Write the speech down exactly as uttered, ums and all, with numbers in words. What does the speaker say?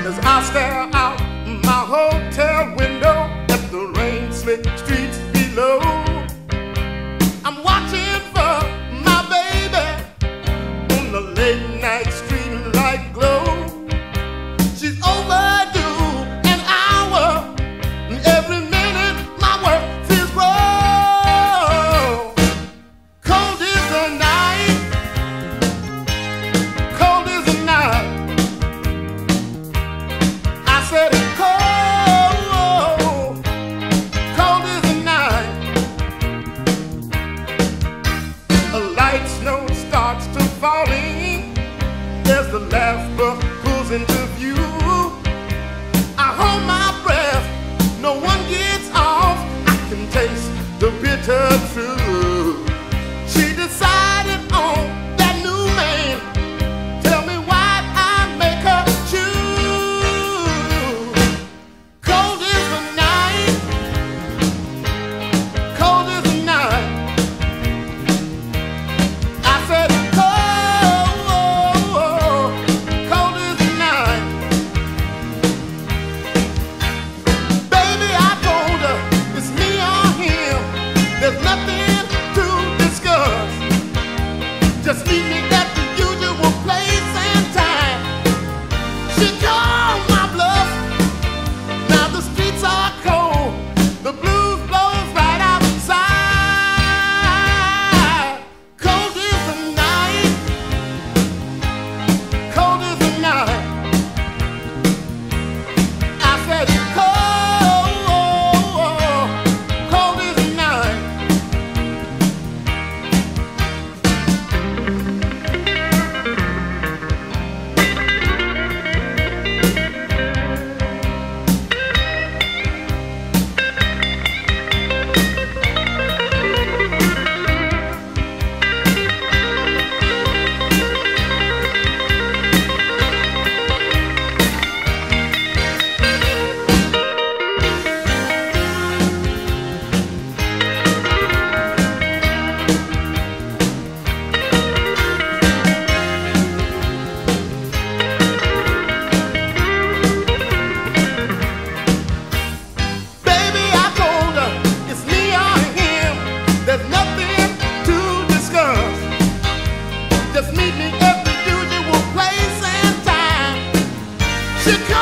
as I stare out my hotel window at the rain-slick streets below. I'm watching for my baby on the late-night streetlight glow. She's overdue an hour, and every minute my work feels wrong. Cold is the night, cold is the night. I said it's cold, cold is the night. A light snow starts to falling as the last bus pulls into view. I hold my breath, no one gets off. I can taste the bitter truth. She decided on that new man. Tell me why I make her choose. Cold is the night, cold is the night. I said cold, cold is the night. Baby, I told her it's me or him. There's nothing to discuss. Just meet me at the usual place and time. She called my bluff. Now the streets are cold. The blues blows right outside. Cold is the night, cold is the night. I said cold, cold is the night. Baby, I told her it's me or him. There's nothing to discuss. Just meet me at the usual place and time. She